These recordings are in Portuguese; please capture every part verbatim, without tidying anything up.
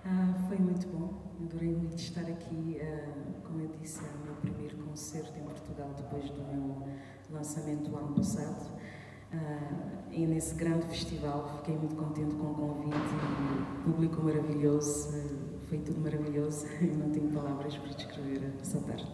Ah, foi muito bom, adorei muito estar aqui. Ah, como eu disse, é o meu primeiro concerto em Portugal depois do meu lançamento do ano passado. Ah, e nesse grande festival fiquei muito contente com o convite e o público maravilhoso, foi tudo maravilhoso. Eu não tenho palavras para descrever essa tarde.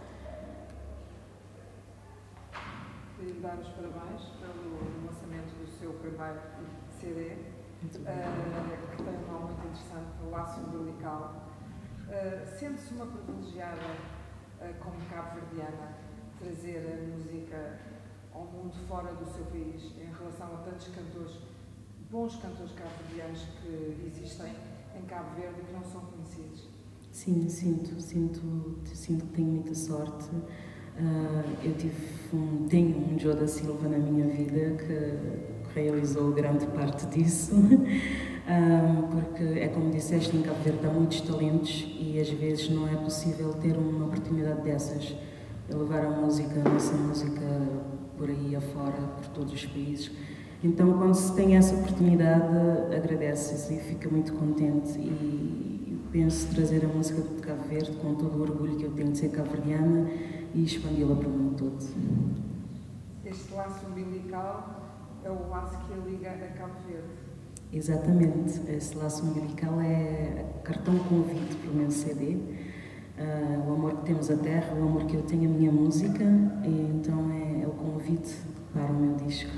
Queria lhe dar os parabéns pelo lançamento do seu primeiro C D, uh, que tem um nome muito interessante, o Laço Umbilical. Uh, Sente-se uma privilegiada, uh, como cabo-verdiana, trazer a música ao mundo fora do seu país, em relação a tantos cantores, bons cantores cabo-verdianos que existem em Cabo Verde e que não são conhecidos? Sim, sinto, sinto, sinto que tenho muita sorte. Uh, eu tive um, tenho um Joe da Silva na minha vida que realizou grande parte disso, uh, porque é como disseste, em Cabo Verde há muitos talentos e às vezes não é possível ter uma oportunidade dessas, de levar a música, a nossa música por aí afora, por todos os países. Então, quando se tem essa oportunidade, agradece-se e fica muito contente e penso trazer a música de Cabo Verde com todo o orgulho que eu tenho de ser cabo-verdiana e expandi-la para o mundo todo. Este laço umbilical é o laço que a liga a Cabo Verde. Exatamente, esse laço umbilical é cartão convite para o meu C D, uh, o amor que temos à terra, o amor que eu tenho à minha música, e então é, é o convite para o meu disco.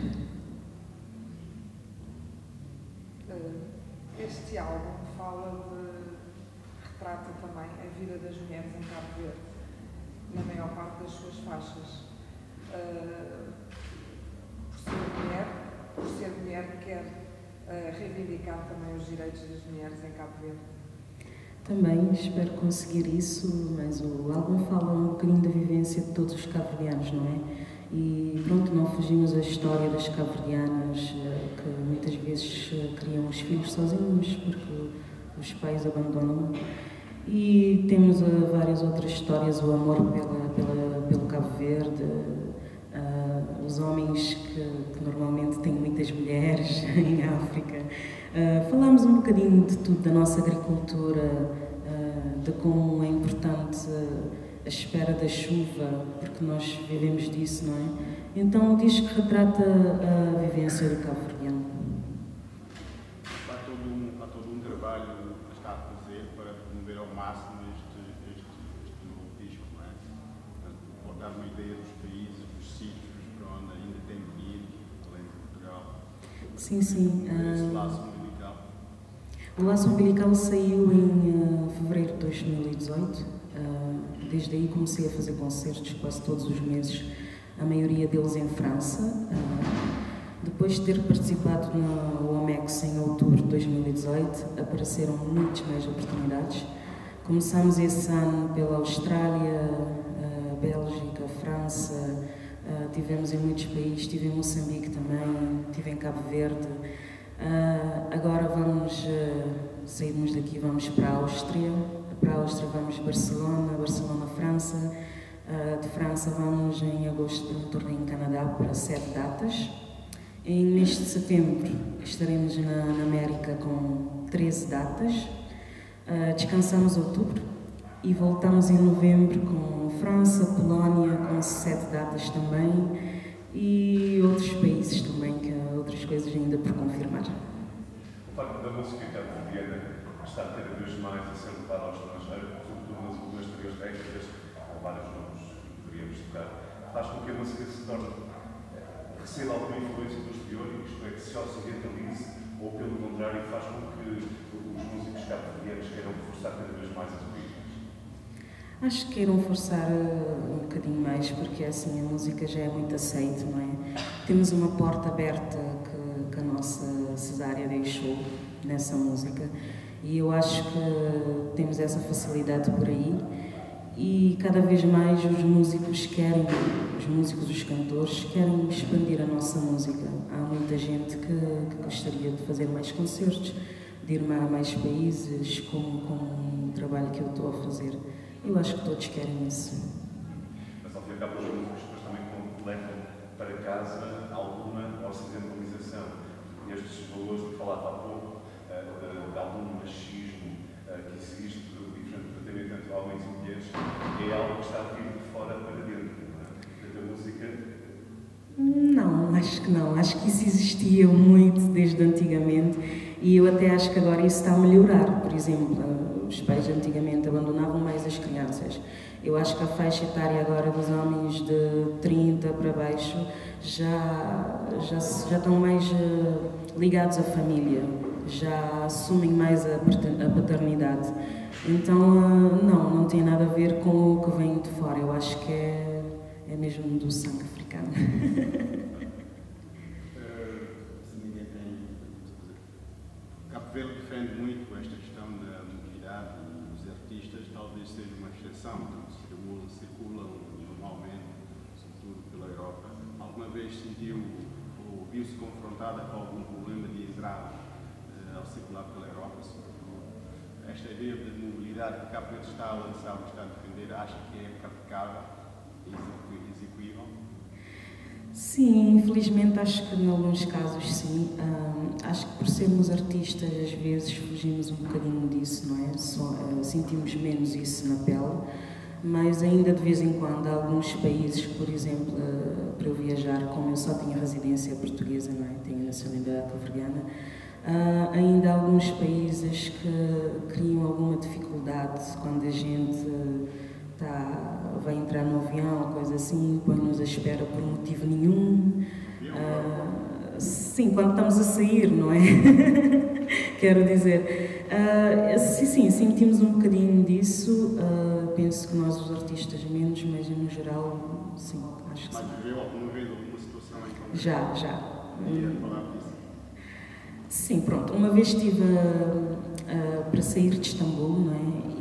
Este álbum fala de, retrata também a vida das mulheres em Cabo Verde, na maior parte das suas faixas. Uh, por ser mulher, por ser mulher, quer uh, reivindicar também os direitos das mulheres em Cabo Verde. Também espero conseguir isso, mas o álbum fala um bocadinho da vivência de todos os cabo-verdianos, não é? E pronto, não fugimos à história das cabo-verdianas que muitas vezes criam os filhos sozinhos porque os pais abandonam. E temos uh, várias outras histórias, o amor pela, pela, pelo Cabo Verde, uh, os homens que, que normalmente têm muitas mulheres em África. Uh, falamos um bocadinho de tudo, da nossa agricultura, uh, de como é importante uh, a espera da chuva, porque nós vivemos disso, não é? Então diz que retrata a vivência do Cabo Verdeano. Há todo um, há todo um trabalho que está a fazer para promover ao máximo este, este, este novo disco, não é? Portanto, pode dar uma ideia dos países, dos sítios para onde ainda tem que ir, além de Portugal. Sim, sim. Esse Uh... laço umbilical. O Laço Umbilical saiu em uh, fevereiro de dois mil e dezoito. Uh, desde aí comecei a fazer concertos quase todos os meses, a maioria deles em França. Uh, depois de ter participado no Omex em outubro de dois mil e dezoito, apareceram muitas mais oportunidades. Começámos esse ano pela Austrália, uh, Bélgica, França, uh, tivemos em muitos países, estive em Moçambique também, estive em Cabo Verde. Uh, agora vamos, uh, saímos daqui, vamos para a Áustria, para a Áustria vamos Barcelona, Barcelona, França, uh, de França vamos em agosto para um torneio em Canadá para sete datas. Em mês de setembro estaremos na, na América com treze datas, uh, descansamos outubro e voltamos em novembro com França, Polónia com sete datas também e outros países também, que outras coisas ainda por confirmar. O facto da música cabo-verdiana está cada vez mais a ser levada ao estrangeiro, sobretudo nas últimas três décadas, com vários nomes que poderíamos tocar, faz com que a música se torne, receba alguma influência do exterior, isto é, que se ocidentalize, ou pelo contrário, faz com que os músicos cabo-verdianos queiram reforçar cada vez mais as origens. Acho que queiram forçar uh, um bocadinho mais, porque assim a música já é muito aceite, não é? Temos uma porta aberta que, que a nossa Cesária deixou nessa música e eu acho que temos essa facilidade por aí e cada vez mais os músicos querem, os músicos, os cantores querem expandir a nossa música. Há muita gente que, que gostaria de fazer mais concertos, de ir a mais países, como, como o trabalho que eu estou a fazer. Eu acho que todos querem isso. Mas, ao fim e ao cabo, os músicos depois também levam para casa alguma ocidentalização. Estes valores que falava há pouco, de algum machismo acho que não. Acho que isso existia muito desde antigamente e eu até acho que agora isso está a melhorar. Por exemplo, os pais antigamente abandonavam mais as crianças. Eu acho que a faixa etária agora dos homens de trinta para baixo já, já, já estão mais ligados à família, já assumem mais a paternidade. Então, não, não tem nada a ver com o que vem de fora. Eu acho que é, é mesmo do sangue africano. Cabo Verde defende muito esta questão da mobilidade e os artistas talvez seja uma exceção, então circulam normalmente, sobretudo pela Europa. Alguma vez sentiu ou viu-se confrontada com algum problema de entrada uh, ao circular pela Europa? Esta ideia de mobilidade que Cabo Verde está a lançar ou está a defender, acha que é praticável e execuível? Sim, infelizmente acho que em alguns casos sim. Um, acho que por sermos artistas às vezes fugimos um bocadinho disso, não é? Só, uh, sentimos menos isso na pele, mas ainda de vez em quando há alguns países, por exemplo, uh, para eu viajar, como eu só tinha residência portuguesa, não é? Tenho nacionalidade cabo-verdiana, uh, ainda há alguns países que criam alguma dificuldade quando a gente tá, vai entrar no avião, coisa assim, põe-nos à espera por motivo nenhum. Uh, sim, quando estamos a sair, não é? Quero dizer. Uh, sim, sim, sentimos um bocadinho disso. Uh, penso que nós, os artistas, menos, mas no geral, sim, acho que sim. Mas viveu alguma vez alguma situação em que... Já, já. Ia falar disso? Sim, pronto. Uma vez estive uh, uh, para sair de Istambul, não é?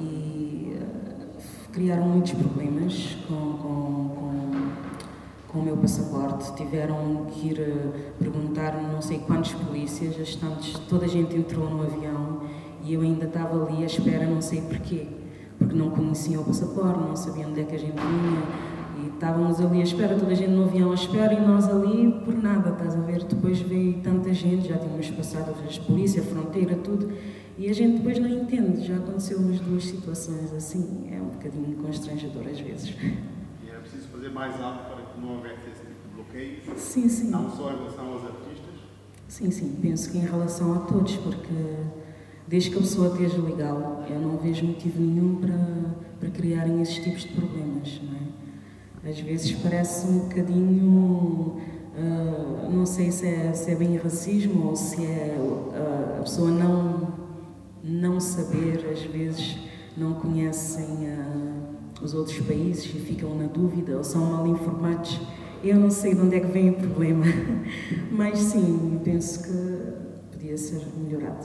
Criaram muitos problemas com, com, com, com o meu passaporte. Tiveram que ir uh, perguntar não sei quantos polícias, as tantas, toda a gente entrou no avião e eu ainda estava ali à espera, não sei porquê, porque não conheciam o passaporte, não sabiam onde é que a gente vinha e estávamos ali à espera, toda a gente no avião à espera e nós ali por nada, estás a ver? Depois veio tanta gente, já tínhamos passado as polícias, a fronteira, tudo. E a gente depois não entende, já aconteceu umas duas situações assim, é um bocadinho constrangedor às vezes. E era preciso fazer mais algo para que não houvesse esse tipo de bloqueios? Sim, sim. Não só em relação aos artistas? Sim, sim, penso que em relação a todos, porque desde que a pessoa esteja legal, eu não vejo motivo nenhum para, para criarem esses tipos de problemas, não é? Às vezes parece um bocadinho, uh, não sei se é, se é bem racismo ou se é uh, a pessoa não... não saber, às vezes não conhecem uh, os outros países e ficam na dúvida ou são mal informados. Eu não sei de onde é que vem o problema, mas sim, penso que podia ser melhorado.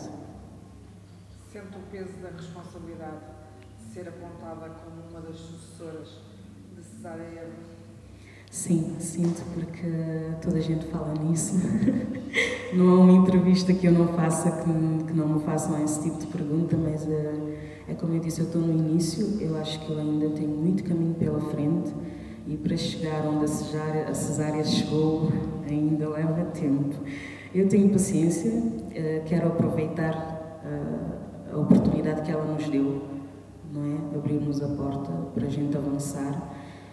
Sente o peso da responsabilidade de ser apontada como uma das sucessoras de Cesária Évora? Sim, sinto, porque toda a gente fala nisso. Não há uma entrevista que eu não faça que, que não me façam esse tipo de pergunta, mas é, é como eu disse, eu estou no início, eu acho que eu ainda tenho muito caminho pela frente e para chegar onde a cesárea, a cesárea chegou ainda leva tempo. Eu tenho paciência, quero aproveitar a oportunidade que ela nos deu, não é? Abrir-nos a porta para a gente avançar.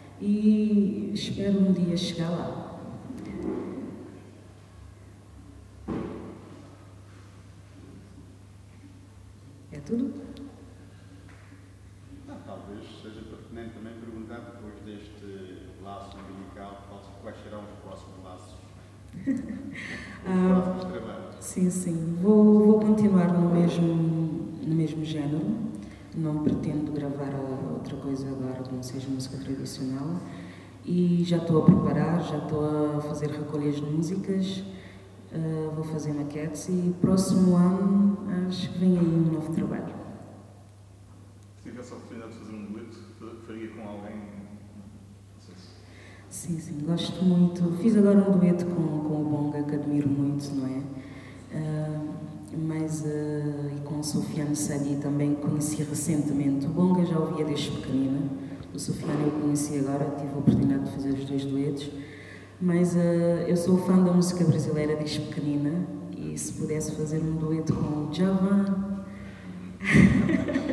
E espero um dia chegar lá. É tudo? Não, talvez seja pertinente também perguntar, depois deste laço umbilical, quais serão os próximos laços? Os ah, próximos trabalhos? Sim, sim. Vou, vou continuar no mesmo, no mesmo género. Não pretendo gravar outra coisa agora que não seja música tradicional e já estou a preparar, já estou a fazer recolhas de músicas, uh, vou fazer maquetes e próximo ano acho que vem aí um novo trabalho. Se tivesse a oportunidade de fazer um dueto, faria com alguém? Sim, sim, gosto muito. Fiz agora um dueto com, com o Bonga, que admiro muito, não é? Uh, mas uh, e com o Sofiane Sadi também conheci recentemente. O Bonga já ouvia desde pequenina, o Sofiane eu conheci agora, tive a oportunidade de fazer os dois duetos, mas uh, eu sou fã da música brasileira desde pequenina e se pudesse fazer um dueto com o Djavan,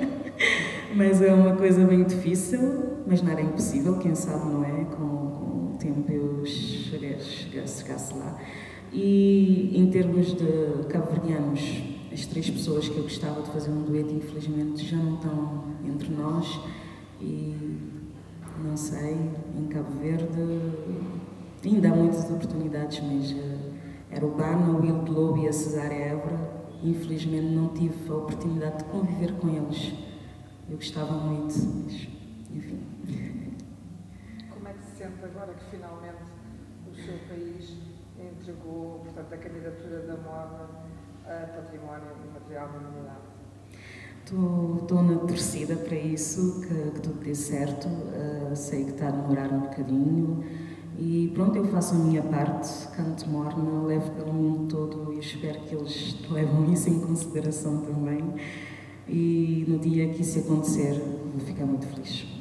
mas é uma coisa bem difícil, mas nada é impossível, quem sabe não é, com, com, tempo eu chegasse, chegasse lá. E em termos de cabo-verdianos, as três pessoas que eu gostava de fazer um dueto, infelizmente, já não estão entre nós. E não sei, em Cabo Verde ainda há muitas oportunidades, mas uh, era o Bano, o Will Lobo e a Cesária Évora. Infelizmente não tive a oportunidade de conviver com eles. Eu gostava muito, mas enfim. Como é que se sente agora que finalmente o seu país entregou, portanto, a candidatura da moda a património imaterial da humanidade? Estou na torcida para isso, que, que tudo dê certo. Uh, sei que está a demorar um bocadinho. E pronto, eu faço a minha parte, canto morna, levo pelo mundo todo e espero que eles levam isso em consideração também. E no dia que isso acontecer, vou ficar muito feliz.